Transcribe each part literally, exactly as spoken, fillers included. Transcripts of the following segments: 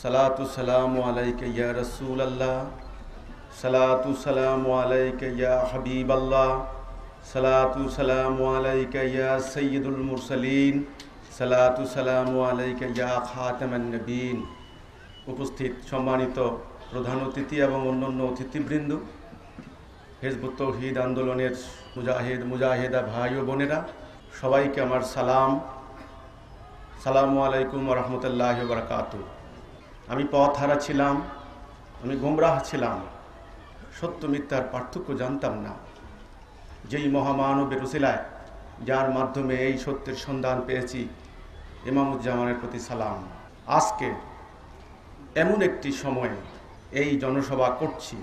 सलातु सलामु अलैका या रसूल अल्लाह, सलातु सलामु अलैका या हबीब अल्लाह, सलातु सलामु अलैका या सय्यदुल मुरसलीन, सलातु सलामु अलैका या खातमान नबीन। उपस्थित सम्मानित प्रधान अतिथि एवं अन्यान्य अतिथिबृंद, हिजबुत तौहीद आंदोलनेर मुजाहिद मुजाहिदा भाई ओ बोनेरा, सबाइके आमार सालाम। सालामु आलाइकुम वा रहमतुल्लाहि वा बाराकातुहू। আমি পথহারা ছিলাম, আমি গোমরাহ ছিলাম, সত্য মিথ্যার পার্থক্য জানতাম না। যেই মহামানবের উসিলায়, যার মাধ্যমে এই সত্যের সন্ধান পেয়েছি, ইমামুজ্জামানের প্রতি সালাম। আজকে এমন একটি সময়ে এই জনসভা করছি,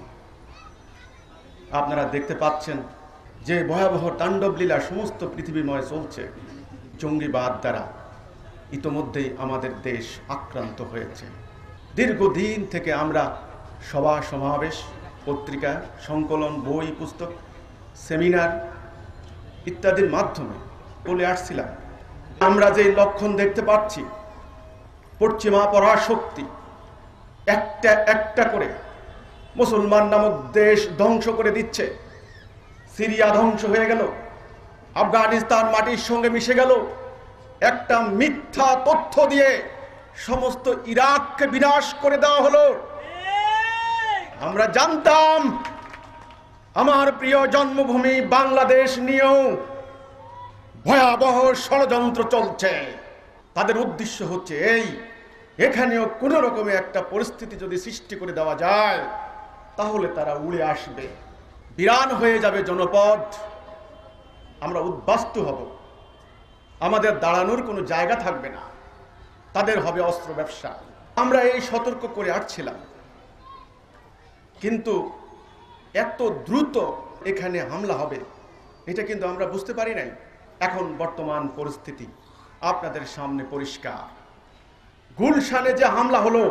আপনারা দেখতে পাচ্ছেন যে ভয়াবহ তাণ্ডবলীলা সমস্ত পৃথিবীময় চলছে। জঙ্গিবাদ দ্বারা ইতোমধ্যেই আমাদের দেশ আক্রান্ত হয়েছে। দীর্ঘদিন থেকে আমরা সভা সমাবেশ, পত্রিকা সংকলন, বই পুস্তক, সেমিনার ইত্যাদির মাধ্যমে বলে আসছিলাম, আমরা যে লক্ষণ দেখতে পাচ্ছি, পশ্চিমা পরাশক্তি একটা একটা করে মুসলমান নামক দেশ ধ্বংস করে দিচ্ছে। সিরিয়া ধ্বংস হয়ে গেল, আফগানিস্তান মাটির সঙ্গে মিশে গেল। একটা মিথ্যা তথ্য দিয়ে সমস্ত ইরাককে বিনাশ করে দেওয়া হলো। আমরা জানতাম আমার প্রিয় জন্মভূমি বাংলাদেশ নিয়েও ভয়াবহ ষড়যন্ত্র চলছে। তাদের উদ্দেশ্য হচ্ছে এই, এখানেও কোনো রকমের একটা পরিস্থিতি যদি সৃষ্টি করে দেওয়া যায়, তাহলে তারা উড়ে আসবে, বিরান হয়ে যাবে জনপদ, আমরা উদ্বাস্তু হব, আমাদের দাঁড়ানোর কোনো জায়গা থাকবে না, তাদের হবে অস্ত্র ব্যবসা। আমরা এই সতর্ক করে আসছিলাম, কিন্তু এত দ্রুত এখানে হামলা হবে এটা কিন্তু আমরা বুঝতে পারি নাই। এখন বর্তমান পরিস্থিতি আপনাদের সামনে পরিষ্কার। গুলশানে যে হামলা হলো,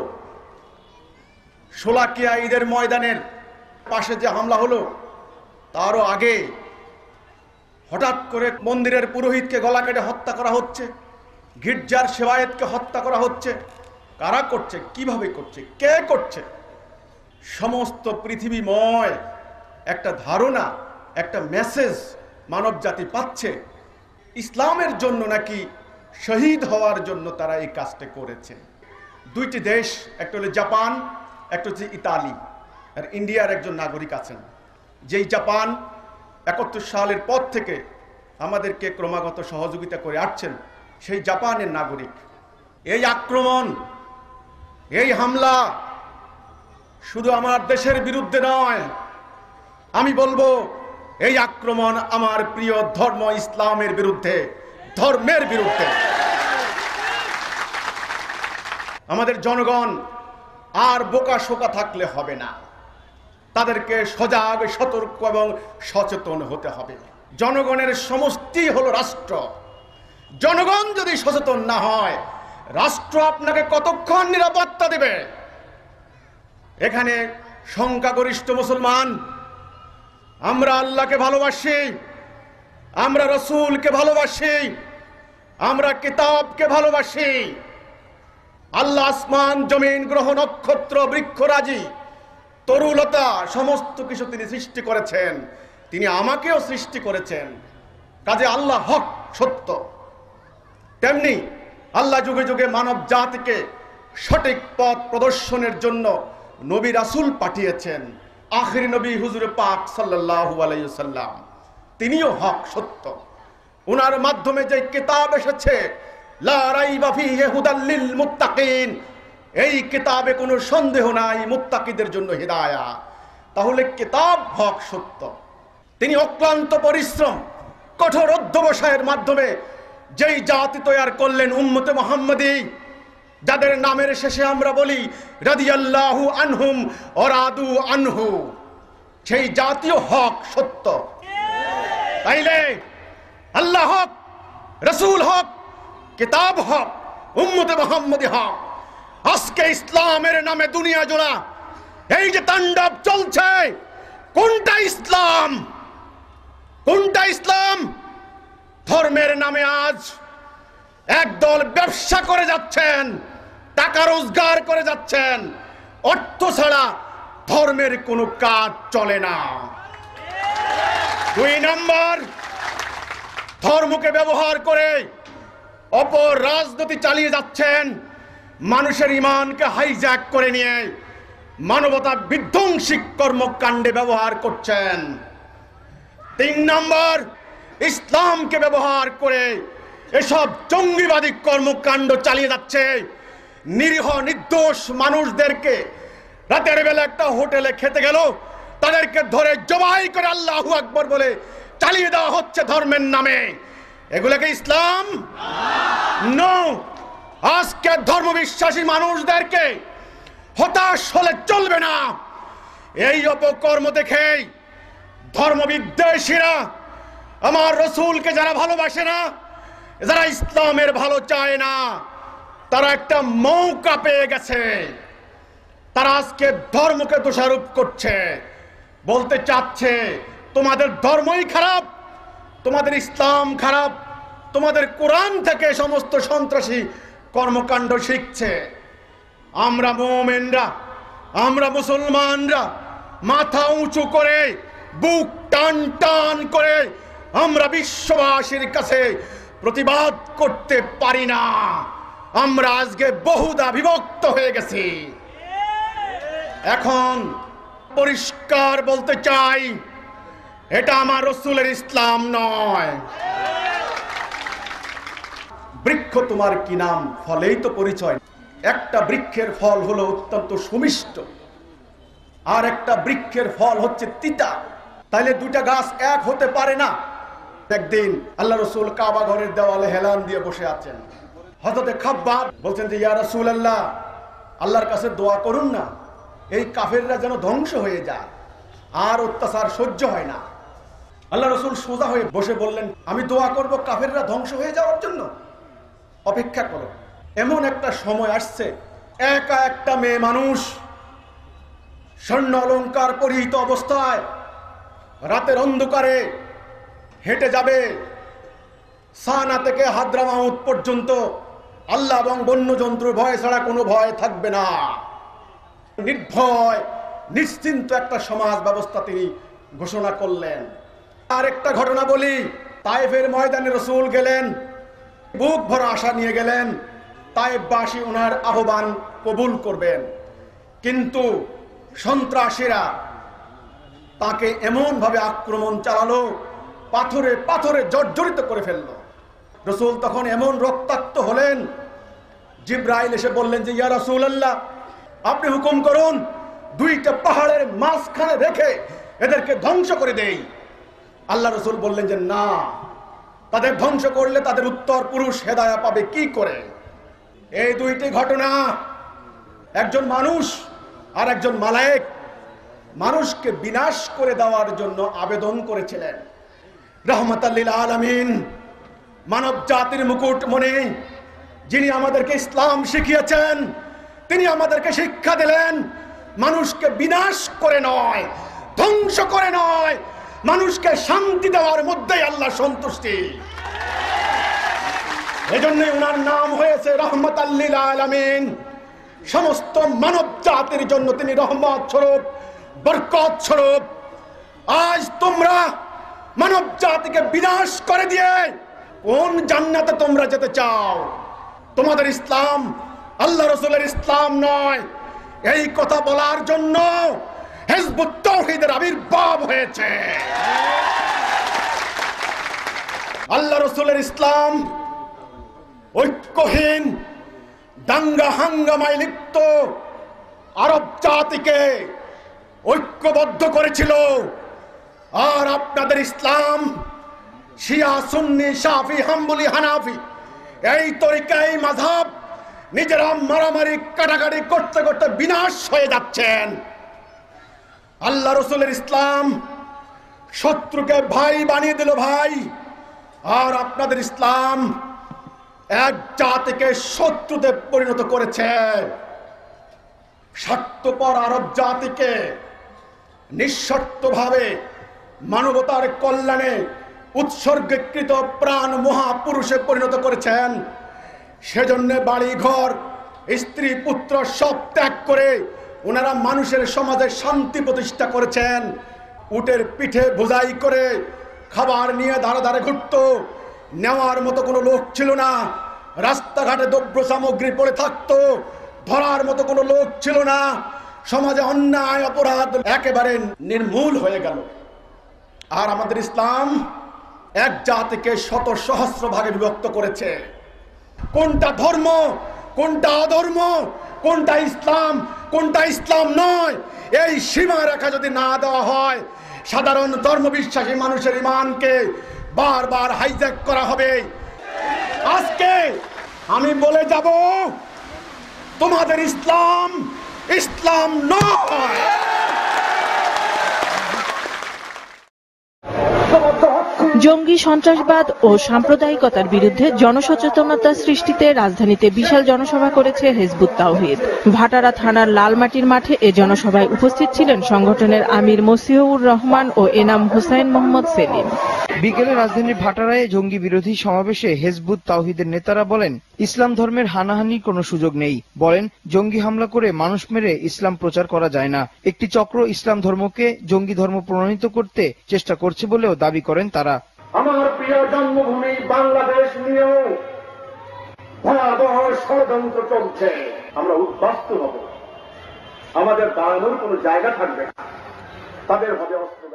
শোলাকিয়া ঈদের ময়দানের পাশে যে হামলা হলো, তারও আগে হঠাৎ করে মন্দিরের পুরোহিতকে গলা কেটে হত্যা করা হচ্ছে, গির্জার সেবায়েতকে হত্যা করা হচ্ছে। কারা করছে, কিভাবে করছে, কে করছে? সমস্ত পৃথিবীময় একটা ধারণা, একটা মেসেজ মানব জাতি পাচ্ছে, ইসলামের জন্য নাকি শহীদ হওয়ার জন্য তারা এই কাজটা করেছে। দুইটি দেশ, একটা হলো জাপান, একটা হচ্ছে ইতালি। আর ইন্ডিয়ার একজন নাগরিক আছেন, যেই জাপান একাত্তর সালের পর থেকে আমাদেরকে ক্রমাগত সহযোগিতা করে আসছেন, সেই জাপানের নাগরিক। এই আক্রমণ, এই হামলা শুধু আমার দেশের বিরুদ্ধে নয়, আমি বলবো এই আক্রমণ আমার প্রিয় ধর্ম ইসলামের বিরুদ্ধে, ধর্মের বিরুদ্ধে। আমাদের জনগণ আর বোকা শোকা থাকলে হবে না, তাদেরকে সজাগ, সতর্ক এবং সচেতন হতে হবে। জনগণের সমষ্টি হলো রাষ্ট্র। জনগণ যদি সচেতন না হয়, রাষ্ট্র আপনাকে কতক্ষণ নিরাপত্তা দেবে? এখানে সংখ্যাগরিষ্ঠ মুসলমান, আমরা আল্লাহকে ভালোবাসি, আমরা রসুলকে ভালোবাসি, আমরা কিতাবকে ভালোবাসি। আল্লাহ আসমান, জমিন, গ্রহ, নক্ষত্র, বৃক্ষরাজি, তরুলতা সমস্ত কিছু তিনি সৃষ্টি করেছেন। তিনি আমাকেও সৃষ্টি করেছেন। কাজে আল্লাহ হক, সত্য। তেমনি আল্লাহ যুগে যুগে মানব জাতিকে সঠিক পথ প্রদর্শনের জন্য নবী রাসূল পাঠিয়েছেন। আখিরি নবী হুজুর পাক সাল্লাল্লাহু আলাইহি ওয়াসাল্লাম, তিনিও হক, সত্য। ওনার মাধ্যমে যে কিতাব এসেছে, লা রাইবা ফীহি হুদাল লিল মুত্তাকিন, এই কিতাবে কোনো সন্দেহ নাই মুত্তাকিদের জন্য হিদায়াত। তাহলে কিতাব হক, সত্য। তিনি অক্লান্ত পরিশ্রম, কঠোর অধ্যবসায়ের মাধ্যমে যেই জাতি তৈরি করলেন, উম্মতে মুহাম্মাদি, যাদের নামের শেষে আমরা বলি রাদিয়াল্লাহু আনহুম ওয়া রাদু আনহু, সেই জাতীয় হক, সত্য। তাইলে আল্লাহ হক, রাসূল হক, কিতাব হক, উম্মতে মুহাম্মাদি হক। আজকে ইসলামের নামে দুনিয়া জোড়া এই যে তাণ্ডব চলছে, কোনটা ইসলাম? কোনটা ইসলাম? ধর্মের নামে আজ একদল ব্যবসা করে যাচ্ছেন, টাকা রোজগার করে যাচ্ছেন, অর্থ ছাড়া ধর্মের কোনো কাজ চলে না। দুই নম্বর, ধর্মকে ব্যবহার করে অপর রাজনীতি চালিয়ে যাচ্ছেন, মানুষের ঈমানকে হাইজ্যাক করে নিয়ে মানবতা বিধ্বংসী কর্মকাণ্ডে ব্যবহার করছেন। তিন নম্বর, ইসলামকে ব্যবহার করে এসব জঙ্গিবাদী কর্মকাণ্ড চালিয়ে যাচ্ছে। নিরীহ নির্দোষ মানুষদেরকে রাতের বেলা একটা হোটেলে খেতে গেল, তাদেরকে ধরে জবাই করে আল্লাহু আকবার বলে চালিয়ে দেওয়া হচ্ছে ধর্মের নামে। এগুলোকে ইসলাম? নো। আজকে ধর্মবিশ্বাসী মানুষদেরকে হতাশ হলে চলবে না। এই অপকর্ম দেখেই ধর্মবিদ্বেষীরা, আমার রসুলকে যারা ভালোবাসে না, যারা ইসলামের ভালো চায় না, তারা একটা মৌকা পেয়ে গেছে। তারা আজকে ধর্মকে দোষারোপ করছে, বলতে চাচ্ছে তোমাদের ধর্মই খারাপ, তোমাদের ইসলাম খারাপ, তোমাদের কোরআন থেকে সমস্ত সন্ত্রাসী কর্মকাণ্ড শিখছে। আমরা মুমিনরা, আমরা মুসলমানরা মাথা উঁচু করে, বুক টান টান করে আমরা বিশ্ববাসীর কাছে প্রতিবাদ করতে পারি না। আমরা আজকে বহুদা বিভক্ত হয়ে গেছি। এখন পরিষ্কার বলতে চাই, এটা আমার রসুলের ইসলাম নয়। বৃক্ষ তোমার কি নাম, ফলেই তো পরিচয়। একটা বৃক্ষের ফল হলো অত্যন্ত সুমিষ্ট, আর একটা বৃক্ষের ফল হচ্ছে তিতা। তাইলে দুটা গাছ এক হতে পারে না। একদিন আল্লাহ রসুল কাবা ঘরের দেওয়ালে হেলান দিয়ে বসে আছেন। হযরতে খাব্বাব বলছেন যে ইয়া রাসূলুল্লাহ, আল্লাহর কাছে দোয়া করুন না, এই কাফেররা যেন ধ্বংস হয়ে যায়, আর অত্যাচার সহ্য হয় না। আল্লাহ রসুল সোজা হয়ে বসে বললেন, আমি দোয়া করব কাফেররা ধ্বংস হয়ে যাওয়ার জন্য? অপেক্ষা করো, এমন একটা সময় আসছে, একা একটা মেয়ে মানুষ স্বর্ণ অলংকার পরিহিত অবস্থায় রাতের অন্ধকারে হেঁটে যাবে। সানা থেকে হাদ্রামাউত পর্যন্ত আল্লাহ এবং বন্যজন্তুর ভয় ছাড়া কোনো ভয় থাকবে না। নির্ভয় নিশ্চিন্ত একটা সমাজ ব্যবস্থা তিনি ঘোষণা করলেন। আর একটা ঘটনা বলি, তায়েফের ময়দানে রসুল গেলেন, বুক ভরা আশা নিয়ে গেলেন তায়েফবাসী ওনার আহ্বান কবুল করবেন, কিন্তু সন্ত্রাসীরা তাকে এমন ভাবে আক্রমণ চালালো, পাথরে পাথরে জর্জরিত করে ফেললো। রসুল তখন এমন রক্তাক্ত হলেন, জিব্রাইল এসে বললেন যে ইয়া রাসূলুল্লাহ, আপনি হুকুম করুন, দুইটা পাহাড়ের মাঝখানে রেখে এদেরকে ধ্বংস করে দেই। আল্লাহ রসুল বললেন যে না, তাদের ধ্বংস করলে তাদের উত্তর পুরুষ হেদায়া পাবে কি করে। এই দুইটি ঘটনা, একজন মানুষ আর একজন মালায়েক মানুষকে বিনাশ করে দেওয়ার জন্য আবেদন করেছিলেন। রহমাতাল লিল আলামিন, মানব জাতির মুকুটমণি, যিনি আমাদেরকে ইসলাম শিখিয়েছেন, তিনি আমাদেরকে শিক্ষা দিলেন মানুষকে বিনাশ করে নয়, ধ্বংস করে নয়, মানুষকে শান্তি দেওয়ার মধ্যেই আল্লাহ সন্তুষ্টি। এজন্যই ওনার নাম হয়েছে রহমাতাল লিল আলামিন। সমস্ত মানব জাতির জন্য তিনি রহমত স্বরূপ, বরকত স্বরূপ। আজ তোমরা মানব জাতিকে বিনাশ করে দিয়ে কোন জান্নাতে তোমরা যেতে চাও? তোমাদের ইসলাম আল্লাহ রসুলের ইসলাম নয়। এই কথা বলার জন্য হিজবুত তাওহীদের আবির্ভাব হয়েছে। আল্লাহ রসুলের ইসলাম ঐক্যহীন, দাঙ্গা হাঙ্গামায় লিপ্ত আরব জাতিকে ঐক্যবদ্ধ করেছিল। আর আপনাদের ইসলাম শিয়া, সুন্নি, শাফি, হাম্বলি, হানাফি, এই তরিকা, এই মাযহাব নিজেরা মারামারি কাটাকাটি করতে করতে বিনাশ হয়ে যাচ্ছেন। আল্লাহ রসুলের ইসলাম শত্রুকে ভাই বানিয়ে দিল ভাই, আর আপনাদের ইসলাম এক জাতিকে শত্রুতে পরিণত করেছে। স্বার্থপর আরব জাতিকে নিঃশর্তভাবে মানবতার কল্যাণে উৎসর্গীকৃত প্রাণ মহাপুরুষে পরিণত করেছেন। সেজন্য বাড়ি ঘর, স্ত্রী পুত্র সব ত্যাগ করে ওনারা মানুষের সমাজে শান্তি প্রতিষ্ঠা করেছেন। উটের পিঠে বোঝাই করে খাবার নিয়ে ধারে ধারে ঘুরত, নেওয়ার মতো কোনো লোক ছিল না। রাস্তাঘাটে দ্রব্য সামগ্রী পড়ে থাকতো, ধরার মতো কোনো লোক ছিল না। সমাজে অন্যায় অপরাধ একেবারে নির্মূল হয়ে গেল। আর আমাদের ইসলাম এক জাতিকে শত সহস্র ভাগে বিভক্ত করেছে। কোনটা ধর্ম, কোনটা অধর্ম, কোনটা ইসলাম, কোনটা ইসলাম নয়, এই সীমা রেখা যদি না দেওয়া হয়, সাধারণ ধর্ম বিশ্বাসী মানুষের ঈমানকে বারবার হাইজ্যাক করা হবে। আজকে আমি বলে যাব, তোমাদের ইসলাম ইসলাম নয়। জঙ্গি সন্ত্রাসবাদ ও সাম্প্রদায়িকতার বিরুদ্ধে জনসচেতনতা সৃষ্টিতে রাজধানীতে বিশাল জনসভা করেছে হিজবুত তাওহীদ। ভাটারা থানার লালমাটির মাঠে এ জনসভায় উপস্থিত ছিলেন সংগঠনের আমির মসিহুর রহমান ও এনাম হুসাইন মোহাম্মদ সেলিম। বিকেলে রাজধানীর ভাটারায় জঙ্গি বিরোধী সমাবেশে হিজবুত তাওহীদের নেতারা বলেন, ইসলাম ধর্মের হানাহানির কোনো সুযোগ নেই। বলেন, জঙ্গি হামলা করে মানুষ মেরে ইসলাম প্রচার করা যায় না। একটি চক্র ইসলাম ধর্মকে জঙ্গি ধর্ম প্রণয়িত করতে চেষ্টা করছে বলেও দাবি করেন তারা। আমার প্রিয় জন্মভূমি বাংলাদেশ নিয়েও ভয়াবহ ষড়যন্ত্র চলছে। আমরা উদ্বাস্তু হব, আমাদের দাঁড়ানোর কোনো জায়গা থাকবে না, তাদের হবে অস্ত্র।